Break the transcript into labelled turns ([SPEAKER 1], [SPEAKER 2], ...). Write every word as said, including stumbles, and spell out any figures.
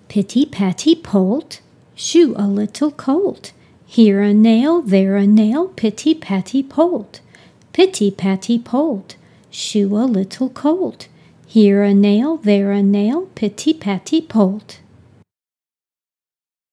[SPEAKER 1] Pitty Patty Polt, shoe a little colt. Here a nail, there a nail, Pitty Patty Polt. Pitty Patty Polt, shoe a little colt. Here a nail, there a nail, Pitty Patty Polt.